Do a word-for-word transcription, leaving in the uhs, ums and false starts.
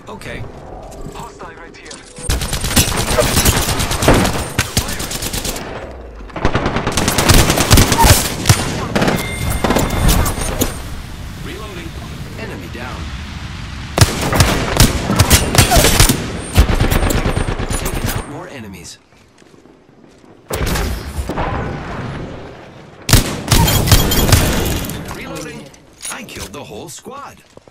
Okay. Hostile right here. Reloading. Enemy down. Taking out more enemies. Reloading. I killed the whole squad.